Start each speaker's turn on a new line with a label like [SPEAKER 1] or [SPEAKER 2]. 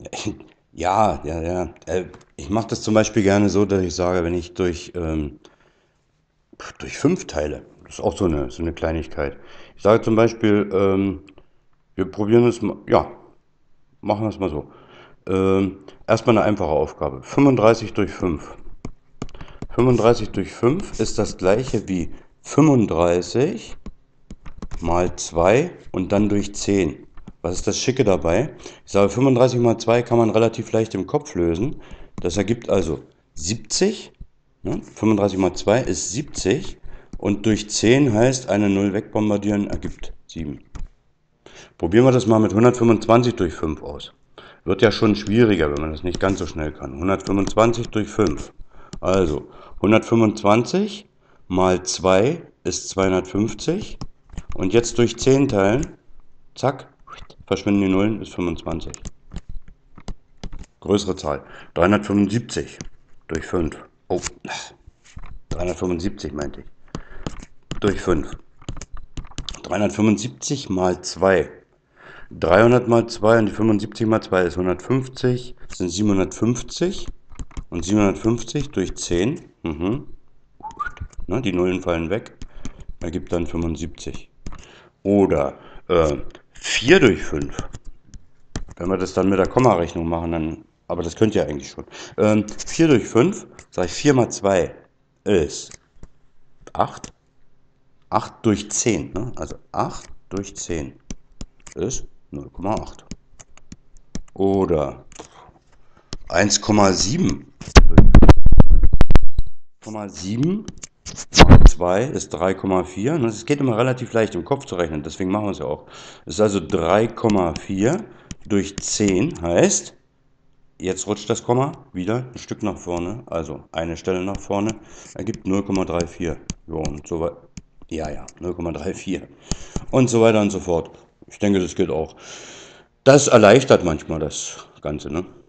[SPEAKER 1] Ja, ja, ja. Ich mache das zum Beispiel gerne so, dass ich sage, wenn ich durch 5 teile, das ist auch so eine Kleinigkeit. Ich sage zum Beispiel, wir probieren es mal, ja, machen wir es mal so. Erstmal eine einfache Aufgabe. 35 durch 5. 35 durch 5 ist das gleiche wie 35 mal 2 und dann durch 10. Was ist das Schicke dabei? Ich sage, 35 mal 2 kann man relativ leicht im Kopf lösen. Das ergibt also 70. Ne? 35 mal 2 ist 70. Und durch 10 heißt, eine Null wegbombardieren ergibt 7. Probieren wir das mal mit 125 durch 5 aus. Wird ja schon schwieriger, wenn man das nicht ganz so schnell kann. 125 durch 5. Also 125 mal 2 ist 250. Und jetzt durch 10 teilen. Zack, verschwinden die Nullen, ist 25. Größere Zahl. 375 durch 5. Oh, 375 meinte ich. Durch 5. 375 mal 2. 300 mal 2 und die 75 mal 2 ist 150, das sind 750 und 750 durch 10, ne, die Nullen fallen weg, ergibt dann 75. Oder 4 durch 5, wenn wir das dann mit der Kommarechnung machen, dann, aber das könnt ihr eigentlich schon. 4 durch 5, sage ich 4 mal 2 ist 8, 8 durch 10, ne? Also 8 durch 10 ist 0,8. Oder 1,7. 1,7 mal 2 ist 3,4. Und es geht immer relativ leicht im Kopf zu rechnen, deswegen machen wir es ja auch. Das ist also 3,4 durch 10 heißt, jetzt rutscht das Komma wieder ein Stück nach vorne, also eine Stelle nach vorne, ergibt 0,34. So, und so weiter. Ja, ja, 0,34. Und so weiter und so fort. Ich denke, das geht auch. Das erleichtert manchmal das Ganze, ne?